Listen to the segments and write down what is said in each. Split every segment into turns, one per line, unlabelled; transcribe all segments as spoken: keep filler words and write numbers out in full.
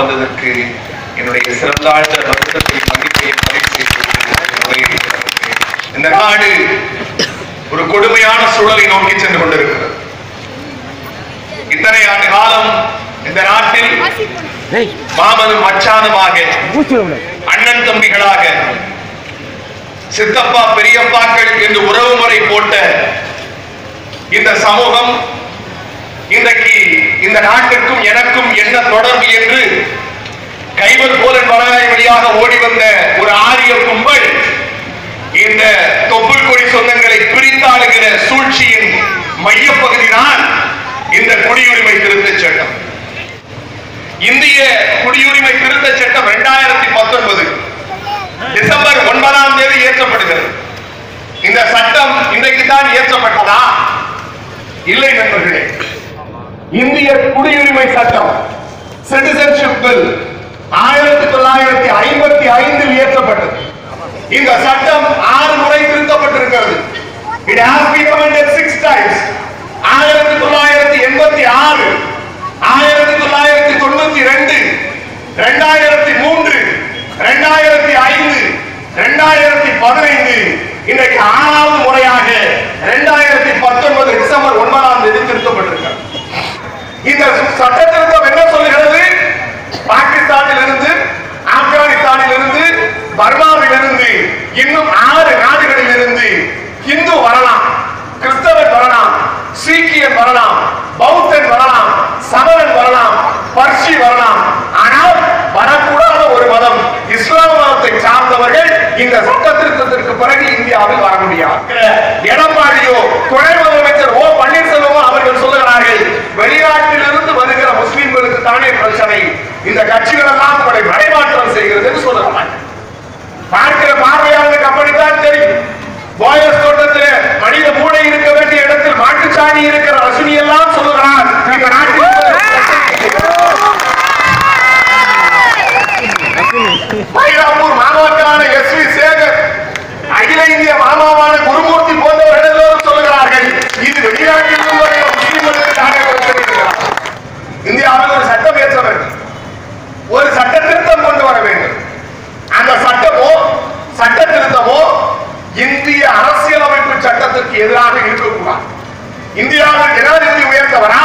வந்ததற்கு என்னுடைய சிறந்தாழ்ந்த வருத்தத்தையும் மதிப்பையும் பதிவு. இந்த நாடு ஒரு கொடுமையான சூழலை நோக்கி சென்று கொண்டிருக்கிறது. இத்தனை ஆண்டு காலம் இந்த நாட்டில் மாமனும் மச்சானுமாக, அண்ணன் தம்பிகளாக, சித்தப்பா பெரியப்பாக்கள் என்று உறவு முறை போட்ட இந்த சமூகம் இன்றைக்கு இந்த நாட்டிற்கும் எனக்கும் என்ன தொடர்பு என்று கைவல் போலன் வளராய் வழியாக ஓடி வந்த ஒரு ஆரிய கும்பல் இந்த தொப்புள் கொடி சொந்தங்களை பிரித்தாளுகிற சூழ்ச்சியின் மையப்பகுதிதான் இந்த குடியுரிமை திருத்தச் சட்டம். இந்திய குடியுரிமை திருத்தச் சட்டம் இரண்டாயிரத்தி பத்தொன்பது டிசம்பர் ஒன்பதாம் தேதி இயற்றப்படுகிறது. இந்த சட்டம் இன்றைக்கு தான் இயற்றப்பட்டதா? இல்லை நண்பர்களே. இந்திய குடியுரிமை சட்டம் சிட்டிசன்ஷிப் பில் ஆயிரத்தி தொள்ளாயிரத்தி ஐம்பத்தி ஐந்தில் இயற்றப்பட்டது. இந்த சட்டம் ஆறு முறை திருத்தப்பட்டிருக்கிறது. It has been amended six times. ஆயிரத்தி தொள்ளாயிரத்தி எண்பத்தி ஆறு, ஆயிரத்தி தொள்ளாயிரத்தி தொண்ணூத்தி இரண்டு, இரண்டாயிரத்தி மூன்று, இரண்டாயிரத்தி ஐந்து, இரண்டாயிரத்தி பதினைந்து, இன்றைக்கு ஆறாவது முறையாக இரண்டாயிரத்தி பத்தொன்பது டிசம்பர் ஒன்பதாம் தேதி திருத்தப்பட்டிருக்கிறது. இந்த சட்ட திருத்தம் என்ன சொல்லுகிறது? பாகிஸ்தானில் இருந்து, ஆப்கானிஸ்தானில் இருந்து, பர்மாவில் இருந்து, இன்னும் ஆறு நாடுகளில் இருந்து இந்து வரலாம், கிறிஸ்தவன் வரலாம், சீக்கியன் வரலாம், பௌத்தன் வரலாம், சமணன் வரலாம், பர்ஷி வரலாம். ஆனால் வரக்கூடாத ஒரு மதம் இஸ்லாம் மதத்தை சார்ந்தவர்கள் இந்த சட்ட திருத்தத்திற்கு பிறகு இந்தியாவில் வர முடியாது. எடப்பாடியோ துணை முதலமைச்சர் ஓ பன்னீர்செல்வமோ அவர்கள் சொல்லுகிறார்கள், வெளிநாட்டில் இருந்து வருகிற முஸ்லிம்களுக்கு தானே பிரச்சனை, இந்த கட்சிகள் எல்லாம் உங்களை மடைமாற்றம் செய்கிறது என்று சொல்லுகிறார்கள். பார்க்கிற பார்வையாளருக்கு அப்படித்தான் தெரியும். போயஸ் தோட்டத்தில் மனித மூளை இருக்க வேண்டிய இடத்தில் மாட்டுச்சாணி இருக்கிற ரசனி எல்லாம் சொல்லுகிறார், இந்த நாட்டில் மயிலாப்பூர் மாமாக்கான எஸ் வி சேகர், அகில இந்திய மாமாவான குருமூர்த்தி போன்றவர்கள் எல்லோரும் சொல்லுகிறார்கள், இது வெளிநாட்டில் உள்ள முஸ்லிம்களுக்கு தானே கொடுத்திருக்கிறார். இந்தியாவில் ஒரு சட்டம் ஏற்ற வேண்டும், ஒரு சட்ட திருத்தம் கொண்டு வர வேண்டும். அந்த சட்டமோ சட்ட திருத்தமோ இந்திய அரசியலமைப்பு சட்டத்திற்கு எதிராக இருக்கக்கூடாது. இந்தியாவில் ஜனாதிபதி உயர்ந்தவரா,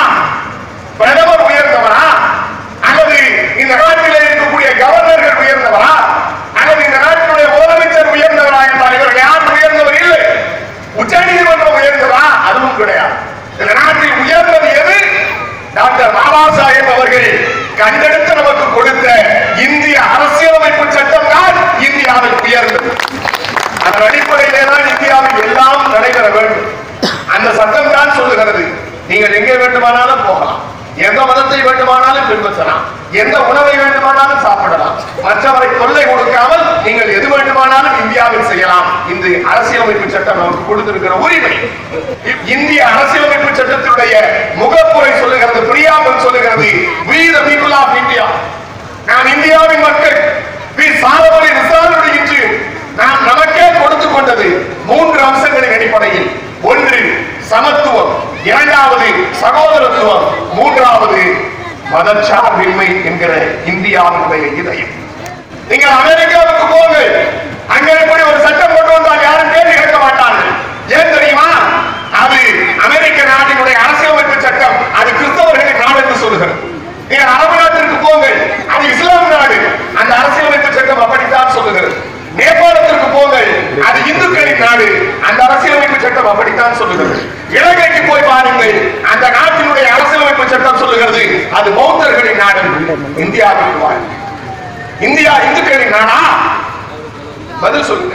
பிரதமர் உயர்ந்தவரா, அல்லது இந்த நாட்டில் இருக்கக்கூடிய கவர்னர்கள் உயர்ந்தவரா, அல்லது இந்த நாட்டினுடைய முதலமைச்சர் உயர்ந்தவரா என்றால் இவர்கள் யாரும் உயர்ந்தவர் இல்லை. உச்ச நீதிமன்றம் உயர்ந்தவரா? அதுவும் கிடையாது. இந்த நாட்டில் உயர்ந்தது எது? டாக்டர் பாபா சாஹேப் அவர்கள் கண்டெடுத்து நமக்கு கொடுத்த இந்திய அரசியலமைப்பு சட்டம் தான் இந்தியாவில் உயர்ந்தது. அதன் அடிப்படையிலே தான் இந்தியாவில் எல்லாம் நடைபெற வேண்டும். அந்த சட்டம் தான் சொல்லுகிறது, நீங்கள் எங்கே வேண்டுமானாலும் போகலாம், எந்த மதத்தை வேண்டுமானாலும் பின்பற்றலாம், எந்த உணவை வேண்டுமானாலும் சாப்பிடலாம், மற்றவரை தொல்லை கொடுக்காமல் நீங்கள் எது வேண்டுமானாலும் இந்தியாவில் செய்யலாம். இந்த அரசியலமைப்பு சட்டம் நமக்கு கொடுத்திருக்கிற உரிமை. இந்திய அரசியலமைப்பு சட்டத்தினுடைய முகப்புரை சொல்லுகிறது, பிரியாமல் சொல்லுகிறது, we the people of India, நாம் இந்தியாவின் மக்கள், we சாலமனை விசாரணையின்றி நாம் நமக்கே கொடுத்துக் கொண்டது மூன்று அம்சங்களின் அடிப்படையில். ஒன்று சமத்துவம், இரண்டாவது சகோதரத்துவம், மூன்றாவது மதச்சார்பின்மை என்கிற இந்தியாவினுடைய இதயம். நீங்கள் அமெரிக்காவுக்கு போங்கள், அங்கே எப்படி ஒரு சட்டம் கொண்டு வந்தால் யாரும் கேள்வி கேட்க மாட்டார்கள். ஏன் தெரியுமா? அது அமெரிக்க நாட்டினுடைய அரசியலமைப்பு சட்டம், அது கிறிஸ்தவர்களின் நாடு என்று சொல்லுகிறது. நீங்கள் அரபு நாட்டிற்கு போங்கள், அது இஸ்லாம் நாடு, அந்த அரசியலமைப்பு சட்டம் அப்படித்தான் சொல்லுகிறது. நேபாளத்திற்கு போங்கள், அது இந்துக்களின் நாடு, அந்த அரசியலமைப்பு சட்டம் அப்படித்தான் சொல்லுகிறது. இலங்கைக்கு போய் பாருங்கள், அந்த நாட்டினுடைய அரசியலமைப்பு சட்டம் சொல்லுகிறது அது பௌத்தர்களின் நாடு. இந்தியாவுக்கு வாருங்கள், இந்தியா இந்துக்களின் நாடா? பதில் சொல்லுங்க.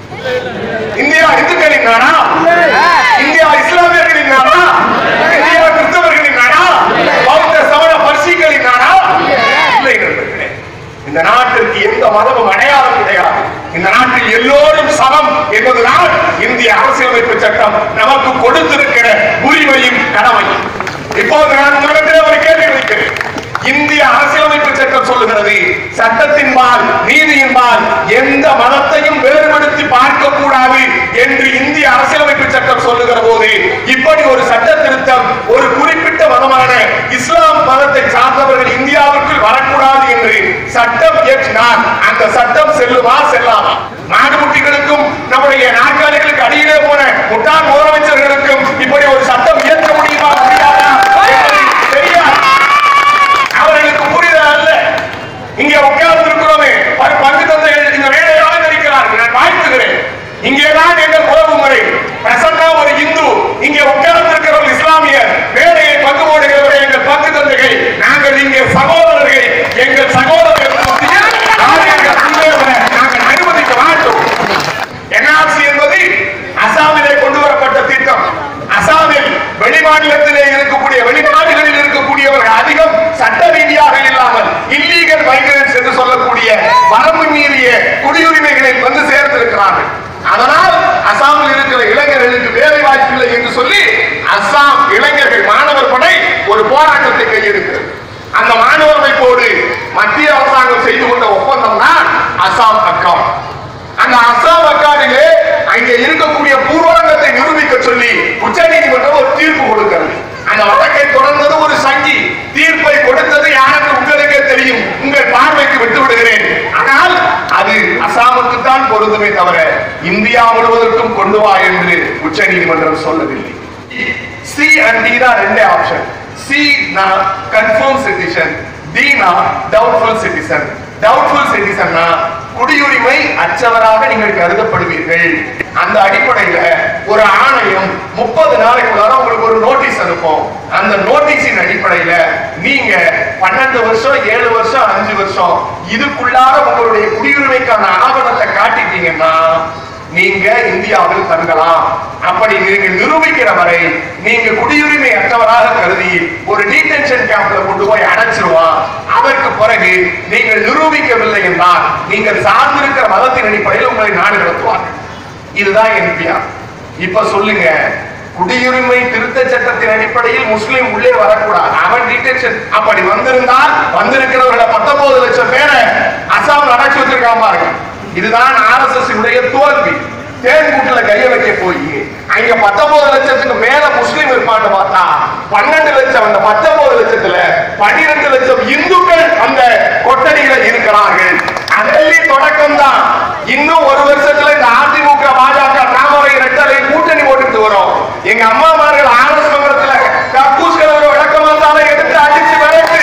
இந்தியா இந்துக்களின் நாடா? இந்தியா இஸ்லாமியர்களின் நாடா? இந்தியா கிறிஸ்தவர்களின் நாடா? பௌத்த சமண பர்ஷிகளின் நாடா? இல்லை நண்பர்களே, இந்த நாட்டிற்கு எந்த மதமும் அடையாளம் கிடையாது. இந்த நாட்டில் எல்லோரும் சமம் என்பதுதான் இந்திய அரசியலமைப்பு சட்டம் நமக்கு கொடுத்திருக்கிற உரிமையும் கடமையும். இப்போது நான் உங்களிடத்திலே ஒரு கேள்வி வைக்கிறேன். இந்திய அரசியலமைப்பு சட்டம் சொல்லுகிறது, சட்டத்தின்பால் நீதியின்பால் எந்த மதத்தையும் வேறுபடுத்தி பார்க்க கூடாது என்று இந்திய அரசியலமைப்பு சட்டம் சொல்லுகிற போது, இப்படி ஒரு சட்ட திருத்தம் ஒரு குறிப்பிட்ட மதமான இஸ்லாம் மதத்தை சார்ந்தவர்கள் இந்தியாவுக்குள் வரக்கூடாது என்று சட்டம் இயற்றினால் அந்த சட்டம் செல்லுமா செல்லாமா? நாடுமுட்டிகளுக்கும் நம்முடைய நாற்காலிகளுக்கு அடியிலே போன முட்டாள் முதலமைச்சர்களுக்கும் இப்படி ஒரு சட்டம் இயற்ற முடியுமா முடியாதா தெரியாது. அவர்களுக்கு புரிதல் அல்ல. இங்கே உட்கார்ந்து இருக்கிறோமே பங்கு தந்தைகள் இந்த வேலையாக இருக்கிறார்கள். நான் வாழ்த்துகிறேன். இங்கேதான் எங்கள் உறவு முறை. பிரசன்னா ஒரு இந்து, இங்கே உட்கார்ந்து இருக்கிறவர்கள் இஸ்லாமியர். வேலையை பங்கு போடுகிறவர்கள் எங்கள் பங்கு தந்தைகள். நாங்கள் இங்கே சகோதரர்கள். எங்கள் சகோதரர்கள் நாங்கள் அனுமதிக்க மாட்டோம். என்ஆர்சி என்பது அசாமிலே கொண்டு வரப்பட்ட திட்டம். அசாமில் வெளிமாநிலத்திலே இருக்கக்கூடிய வெளிநாடுகளில் இருக்கக்கூடியவர்கள் அதிகம் சட்ட ரீதியாக இல்லாமல் இல்லீகல் மைக்ரன்ட்ஸ் என்று சொல்லக்கூடிய வரம்பு மீறிய குடியுரிமைகளில் வந்து சேர்ந்திருக்கிறார்கள். அதனால் அசாமில் இருக்கிற இளைஞர்களுக்கு வேலை வாய்ப்பில்லை என்று சொல்லி அசாம் இளைஞர்கள் மாணவர் படை ஒரு போராட்டத்தை கையெடுக்கிறது. அந்த மாணவர் அமைப்போடு மத்திய அரசாங்கம் செய்து கொண்ட ஒப்பந்தம் தான் அசாம் அக்கார்ட். அந்த அசாம் அக்கார்டிலே அங்கே இருக்கக்கூடிய பூர்வாங்கத்தை நிரூபிக்க சொல்லி உச்ச நீதிமன்றம் ஒரு தீர்ப்பு கொடுக்கிறது. அந்த வழக்கை தொடர்ந்தது ஒரு சங்கி. தீர்ப்பை கொடுத்தது யாருக்கு உங்களுக்கே தெரியும். உங்கள் பார்வைக்கு விட்டு விடுகிறேன். ஆனால் அது அசாமுக்கு தான் பொருந்துமே தவிர இந்தியா முழுவதற்கும் கொண்டு வா என்று உச்ச நீதிமன்றம் சொல்லவில்லை. சி அண்ட் டி தான் ரெண்டே ஆப்ஷன். சி நா கன்ஃபர்ம் சிட்டிசன், டி நா டவுட்ஃபுல் சிட்டிசன். டவுட்ஃபுல் சிட்டிசன்னா குடியுரிமை அற்றவராக நீங்கள் கருதப்படுவீர்கள். அந்த அடிப்படையில ஒரு ஆணையம் முப்பது நாளைக்குள்ளார உங்களுக்கு ஒரு நோட்டீஸ் அனுப்பும். அந்த நோட்டீஸின் அடிப்படையில நீங்க பன்னெண்டு வருஷம் ஏழு வருஷம் அஞ்சு வருஷம் இதுக்குள்ளார உங்களுடைய குடியுரிமைக்கான ஆவணத்தை காட்டிட்டீங்கன்னா நீங்க இந்தியாவில் தங்கலாம். அப்படி நீங்க நிரூபிக்கிற வரை நீங்க குடியுரிமை அற்றவராக கருதி ஒரு டீடென்ஷன் கேம்ப்ல கொண்டு போய் அடைச்சிருவான். அதற்கு பிறகு நீங்கள் நிரூபிக்கவில்லை என்றால் நீங்கள் சார்ந்திருக்கிற மதத்தின் அடிப்படையில் உங்களை நாடு கடத்துவார்கள். இதுதான் என்பிஆர். இப்ப சொல்லுங்க, குடியுரிமை திருத்த சட்டத்தின் அடிப்படையில் முஸ்லிம் உள்ளே வரக்கூடாது. அவன் டீடென்ஷன் அப்படி வந்திருந்தால் வந்திருக்கிறவர்களை பத்தொன்பது லட்சம் பேரை அசாம் அடைச்சு வச்சிருக்காம பாருங்க. இதுதான் ஆர்எஸ்எஸ் உடைய தோல்வி. தேன்கூட்டுல கைய வைக்க போய் அங்க பத்தொன்பது லட்சத்துக்கு மேல முஸ்லீம் இருப்பான்னு பார்த்தா பன்னெண்டு லட்சம், அந்த பத்தொன்பது லட்சத்துல பன்னிரண்டு லட்சம் இந்துக்கள் அந்த கொட்டடியில இருக்கிறார்கள். அதில் தொடக்கம் தான். இன்னும் ஒரு வருஷத்துல இந்த அதிமுக பாஜக தாமரை ரெட்டலை கூட்டணி போட்டுட்டு வரும். எங்க அம்மாமார்கள் ஆர்எஸ் மன்றத்துல கக்கூஸ் கலவர விளக்கமாத்தால எடுத்து அடிச்சு விளையாட்டு.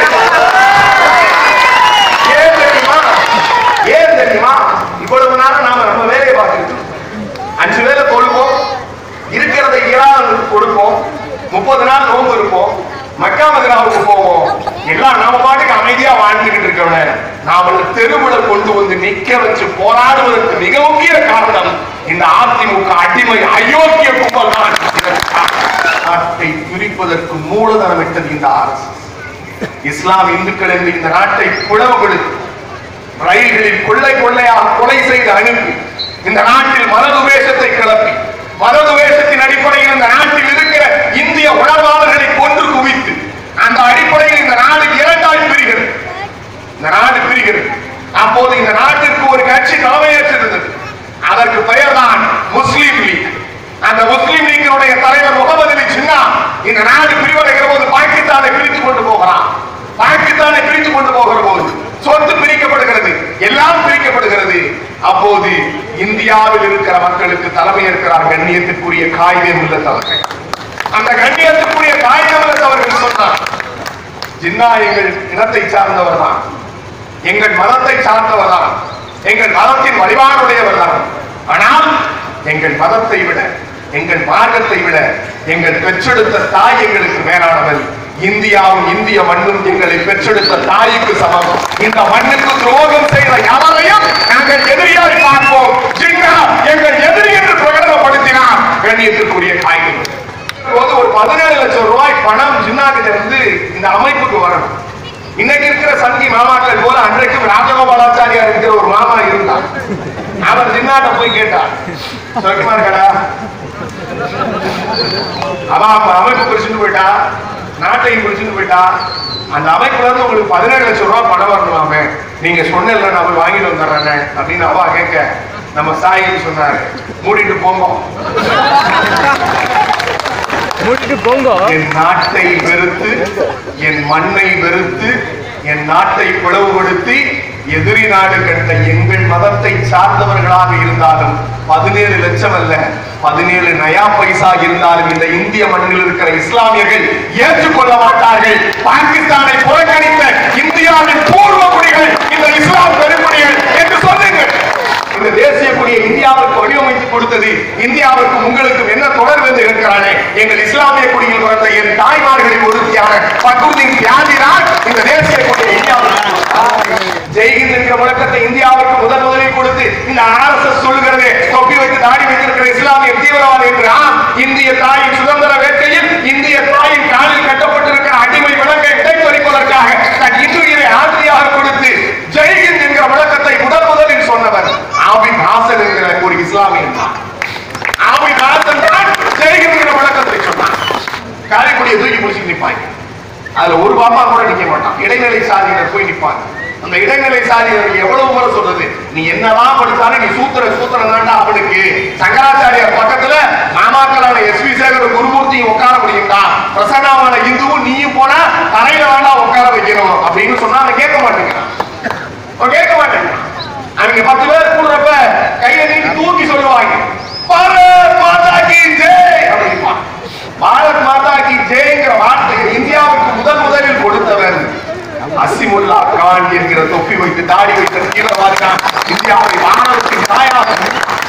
ஏன் தெரியுமா? ஏன் தெரியுமா? இவ்வளவு நேரம் நாம நம்ம வேலையை பார்த்துக்கிட்டு அஞ்சு வேலை தொழுவோம், இருக்கிறத ஈரான் கொடுப்போம், முப்பது நாள் நோம்பு இருப்போம், மக்கா மதினாவுக்கு போவோம். எல்லாம் நாம பாட்டுக்கு அமைதியா வாழ்ந்துகிட்டு இருக்கவன நாம தெருவுல கொண்டு வந்து நிக்க வச்சு போராடுவதற்கு மிக முக்கிய காரணம் இந்த அதிமுக அடிமை அயோக்கிய கும்பல் தான். நாட்டை பிரிப்பதற்கு மூலதனமிட்டது இந்த அரசு. இஸ்லாம் இந்துக்கள் என்று இந்த நாட்டை பிளவுபடுத்தி ரயில்களில் கொள்ளை கொள்ளையாக கொலை செய்து அனுப்பி இந்த நாட்டில் மததுவேஷத்தை கிளப்பி மததுவேஷத்தின் அடிப்படையில் இந்த நாட்டில் இருக்கிற இந்திய உணர்வாளர்களை கொன்று குவித்து அந்த அடிப்படையில் இந்த நாடு இரண்டாய் பிரிகிறது. இந்த நாடு பிரிகிறது. அப்போது இந்த நாட்டிற்கு ஒரு கட்சி தலைமையேற்றிருந்தது. அதற்கு பெயர் தான் முஸ்லீம் லீக். அந்த முஸ்லீம் லீக்கினுடைய தலைவர் முகமது அலி ஜின்னா இந்த நாடு பிரிவடைகிற போது பாகிஸ்தானை பிரித்துக் கொண்டு போகிறான். பாகிஸ்தானை பிரித்துக் கொண்டு போகிற போது சொத்து பிரிக்கப்படுகிறது, எல்லாம் பிரிக்கப்படுகிறது. அப்போது இந்தியாவில் இருக்கிற மக்களுக்கு தலைமை இருக்கிறார் கண்ணியத்துக்குரிய காகிதம் உள்ள தலைவர். அந்த கண்ணியத்துக்குரிய காகிதம் உள்ள அவர்கள் சொன்னார், ஜின்னா எங்கள் இனத்தை சார்ந்தவர் தான், எங்கள் மதத்தை சார்ந்தவர் தான், எங்கள் மதத்தின் வழிபாடுடையவர் தான். ஆனால் எங்கள் மதத்தை விட எங்கள் மார்க்கத்தை விட எங்கள் பெற்றெடுத்த தாய் எங்களுக்கு மேலானவர். இந்தியாவும் இந்திய மண்ணும் எங்களை பெற்றெடுத்த தாய்க்கு சமம். இந்த மண்ணுக்கு துரோகம் செய்த யாரையும் நாங்கள் எதிரியாய் பார்ப்போம். ஜின்னா எங்கள் எதிரி என்று பிரகடனப்படுத்தினார் கண்ணியத்திற்குரிய காய்கள். ஒரு பதினேழு லட்சம் ரூபாய் பணம் ஜின்னா கிட்ட இருந்து இந்த அமைப்புக்கு வரணும். இன்னைக்கு இருக்கிற சங்கி மாமாக்கள் போல அன்றைக்கும் ராஜகோபாலாச்சாரியா இருக்கிற ஒரு மாமா இருந்தார். அவர் ஜின்னாட்ட போய் கேட்டார், சொல்லுமா இருக்கடா அவன் அமைப்பு பிரிச்சுட்டு போயிட்டா, நாட்டையும் பிரிச்சுட்டு போயிட்டா, அந்த அமைப்புல இருந்து உங்களுக்கு பதினேழு லட்சம் ரூபாய் பணம் வரணுமாமே, நீங்க சொன்னல நான் போய் வாங்கிட்டு வந்துடுறேன் அப்படின்னு அவா கேட்க நம்ம சாயின்னு சொன்னாரு, மூடிட்டு போங்க என் நாட்டை வெறுத்து என் மண்ணை வெறுத்து என் நாட்டை பிளவுபடுத்தி எதிரி நாடு கண்ட எங்கள் மதத்தை சார்ந்தவர்களாக இருந்தாலும் பதினேழு லட்சம் அல்ல பதினேழு நயா பைசா இருந்தாலும் இந்த இந்திய மண்ணில் இருக்கிற இஸ்லாமியர்கள் ஏற்றுக்கொள்ள மாட்டார்கள். பாகிஸ்தானை புறக்கணித்த இந்தியாவின் பூர்வ குடிகள் இந்த இஸ்லாம் பெருங்குடிகள் என்று சொல்லுங்கள். இந்த தேசிய கொடியை இந்தியாவுக்கு வடிவமைத்து கொடுத்தது இந்தியாவுக்கு உங்களுக்கும் என்ன தொடர்பு என்று இருக்கிறானே எங்கள் இஸ்லாமிய குடியில் பிறந்த என் தாய்மார்களின் ஒருத்தியான பக்ருதீன் தியாகிதான் இந்த தேசிய கொடியை இந்தியாவுக்கு ஜெய்ஹிந்த் என்கிற முழக்கத்தை இந்தியாவுக்கு முதல் முதலில் கொடுத்து இந்த ஆர் எஸ் எஸ் சொல்லுகிறது தொப்பி வைத்து தாடி வைத்திருக்கிற இஸ்லாமிய தீவிரவாதி என்று. ஆம், இந்திய தாயின் சுதந்திர வேட்கையில் இந்திய தாயின் காலில் கட்டப்பட்டிருக்கிற அடிமை விலங்கை இடைப்பறிப்பதற்காக தன் இன்னுயிரை ஆட்சியாக கொடுத்து ஜெய்ஹிந்த் என்கிற முழக்கத்தை முதல் முதலில் சொன்னவர் ஆபித் ஹாசன் என்கிற ஒரு இஸ்லாமியன் தான். ஆபித் ஹாசன் தான் ஜெய்ஹிந்த் என்கிற முழக்கத்தை சொன்னார். காரைக்குடியை தூக்கி முடிச்சு நிற்பாங்க. அதுல ஒரு பாப்பா கூட நிக்க மாட்டான். இடைநிலை சாதியினர் போய் நிற்பாங்க. அந்த இடைநிலை சாதியினர் எவ்வளவு முறை சொல்றது, நீ என்னதான் படிச்சாலும் நீ சூத்திர சூத்திரம் தாண்டா அவனுக்கு. சங்கராச்சாரியார் பக்கத்துல நாமாக்கலான எஸ் வி சேகர் குருமூர்த்தியும் உட்கார முடியும்டா, பிரசன்னாவான இந்துவும் நீயும் போனா தரையில வேண்டா உட்கார வைக்கணும் அப்படின்னு சொன்னா அவன் கேட்க மாட்டேங்கிறான். அவன் கேட்க மாட்டேங்கிறான். அவங்க பத்து பேர் கூடுறப்ப கையை நீட்டி தூக்கி சொல்லுவாங்க பாரத் மாதா கி ஜெய் அப்படின்னா. பாரத் மாதா கி ஜெய்ங்கிற வார்த்தையை இந்தியாவுக்கு முதல் முதலில் கொடுத்தவர் அசிமுல்லா கான் என்கிற தொப்பி வைத்து தாடி வைத்த தீவிரவாதி தான் இந்தியாவை வானத்தின் தாயாக